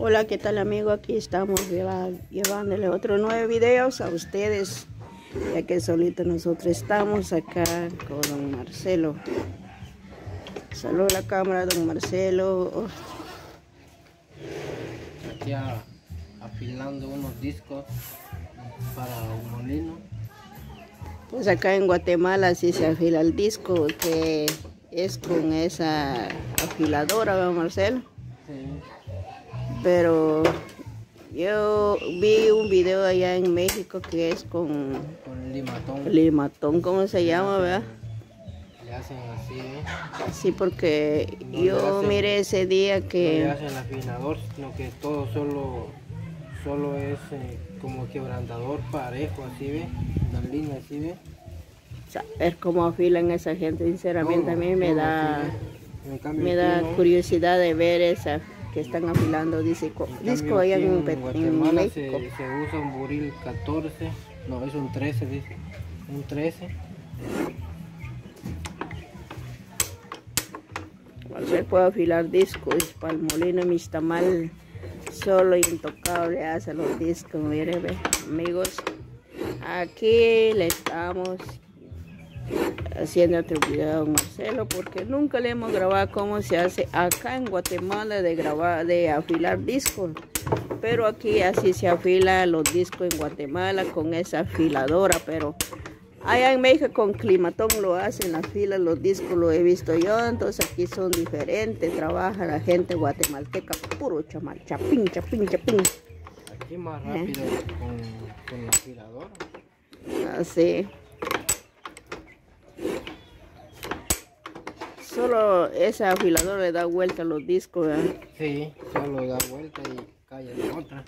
Hola, ¿qué tal amigo? Aquí estamos llevándole otro nuevo videos a ustedes, ya que solito nosotros estamos acá con don Marcelo. Saludos a la cámara, don Marcelo. Aquí afilando unos discos para un molino. Pues acá en Guatemala sí se afila el disco, que es con esa afiladora, don Marcelo. Sí. Pero yo vi un video allá en México que es con limatón, ¿cómo se llama, verdad? Le hacen así, Sí, porque no yo miré ese día no le que hacen el afinador, sino que todo solo es como quebrantador parejo, así ve, la línea así ve. saber cómo afilan esa gente, sinceramente a mí me da, así ve. En cambio me aquí da no. curiosidad de ver esa que están afilando disco allá Aquí en en Guatemala México. se usa un buril 14, no, es un 13, dice, un 13. Marcel puede afilar discos para el molino Mixtamal, solo y intocable hace los discos. Miren, ve, amigos, aquí le estamos haciendo otro video a Marcelo porque nunca le hemos grabado cómo se hace acá en Guatemala de afilar discos, pero aquí así se afila los discos en Guatemala con esa afiladora, pero allá en México con climatón lo hacen, las filas, los discos lo he visto yo, entonces aquí son diferentes, trabaja la gente guatemalteca, puro chamal, chapín. Aquí más rápido con la afiladora. Así. Solo ese afilador le da vuelta a los discos, ¿verdad? Sí, solo da vuelta y cae en otra.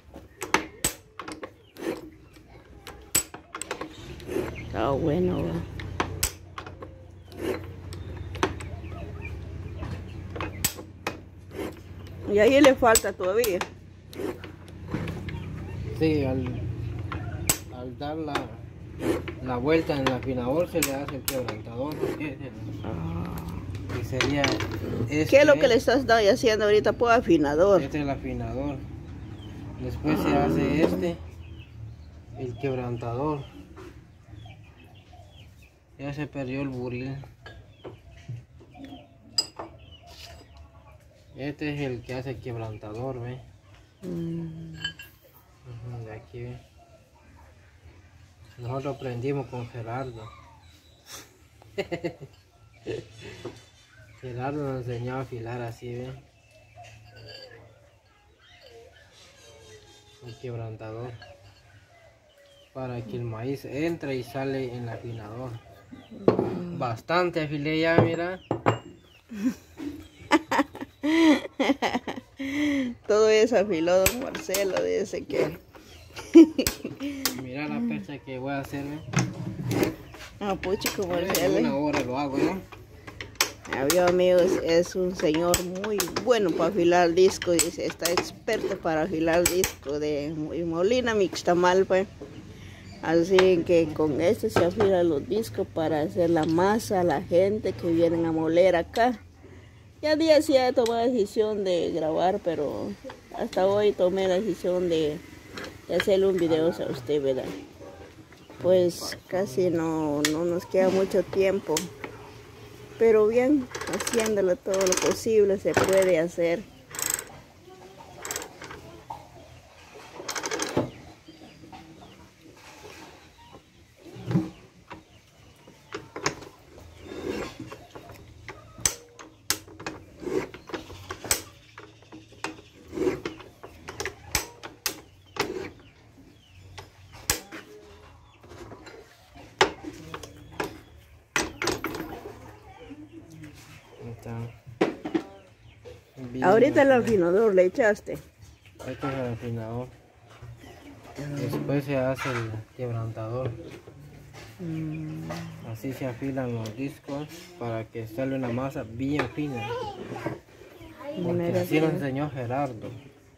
Está bueno, ¿verdad? Y ahí le falta todavía. Sí, al dar la vuelta en el afinador se le hace el quebrantador. Y sería este. ¿Qué es lo que le estás haciendo ahorita? Pues afinador. Este es el afinador. Después se hace el quebrantador. Ya se perdió el buril. Este es el que hace el quebrantador, ¿ve? De aquí, ¿ve? Nosotros aprendimos con Gerardo. Gerardo nos enseñó a afilar así, ¿ve? El quebrantador. Para que el maíz entre y sale en el afinador. Bastante afilé ya, mira. Todo es afilado, don Marcelo, dice que... Mira la percha que voy a hacer, ¿ve? No, puchico, En Marcelo. una hora lo hago, ¿no? Había amigos, es un señor muy bueno para afilar disco, dice, está experto para afilar disco de molina Mixtamal, pues. Así que con este se afilan los discos para hacer la masa a la gente que vienen a moler acá. Ya día sí he tomado la decisión de grabar, pero hasta hoy tomé la decisión de hacerle un video a usted, ¿verdad? Pues casi no nos queda mucho tiempo. Pero bien, haciéndolo todo lo posible se puede hacer. Ahorita el afinador le echaste. Este es el afinador. Después se hace el quebrantador. Así se afilan los discos para que salga una masa bien fina. Porque así nos enseñó Gerardo.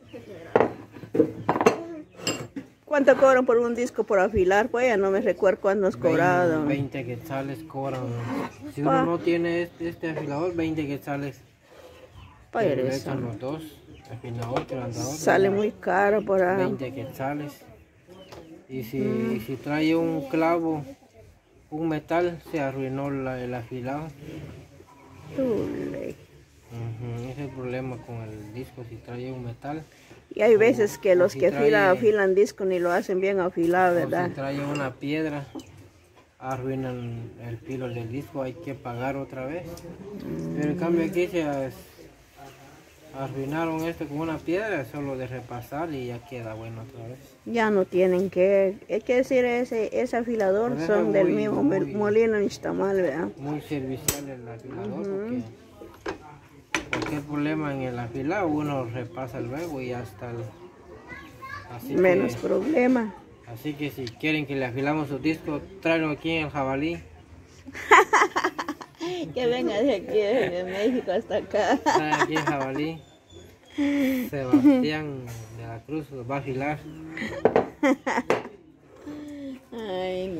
¿Cuánto cobran por un disco por afilar? Pues ya no me recuerdo cuánto nos cobraron. 20 quetzales cobran. Si uno no tiene este afilador, 20 quetzales. Para Le eso. echan los dos. afinador, quebrantador. Sale muy caro por ahí. 20 quetzales. Y si trae un clavo, un metal, se arruinó el afilado. Ule. Ese es el problema con el disco, si trae un metal. Y hay veces que los si que trae- afilan disco ni lo hacen bien afilado, O ¿verdad? si trae una piedra, arruinan el filo del disco, hay que pagar otra vez. Pero en cambio aquí se arruinaron esto con una piedra, solo de repasar y ya queda bueno otra vez. Ya no tienen que, hay que decir, ese afilador Por eso son del muy- mismo muy- molino Nixtamal, ¿verdad? Muy servicial el afilador, porque cualquier problema en el afilado uno repasa luego y ya está. Así Menos que, problema. así que si quieren que le afilamos sus discos, tráiganlo aquí en el Jabalí. Que venga de aquí, de México hasta acá. Trae aquí en Jabalí. Sebastián de la Cruz los va a afilar. Ay,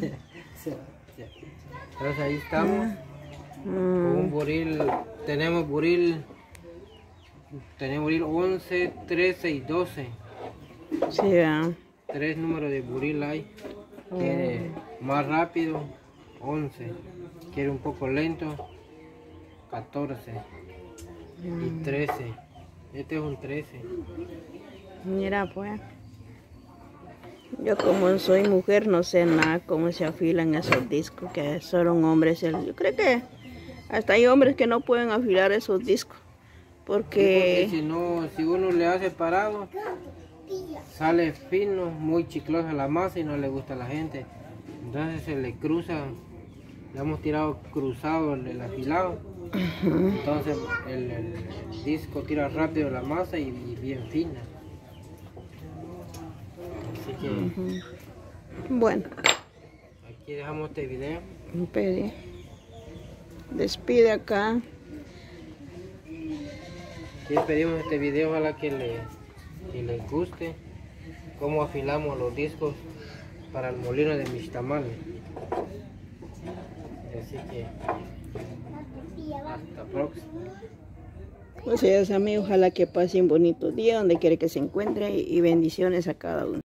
Entonces ahí estamos con un buril. Tenemos buril 11, 13 y 12. sí, ¿verdad? 3 números de buril hay. Quiere más rápido, 11. Quiere un poco lento, 14 y 13. Este es un 13. Mira pues, yo como soy mujer no sé nada cómo se afilan esos discos, que solo hombres. Yo creo que hasta hay hombres que no pueden afilar esos discos, Porque porque si uno le hace parado, sale fino, muy chiclosa la masa y no le gusta a la gente. Entonces se le cruza, le hemos tirado cruzado el afilado. Entonces el disco tira rápido la masa y bien fina. Así que bueno, aquí dejamos este video. Pedi, despide acá. Aquí despedimos este video, ojalá que les guste cómo afilamos los discos para el molino de Nixtamal. Así que hasta próxima. Pues ya amigos, ojalá que pasen un bonito día donde quiera que se encuentre y bendiciones a cada uno.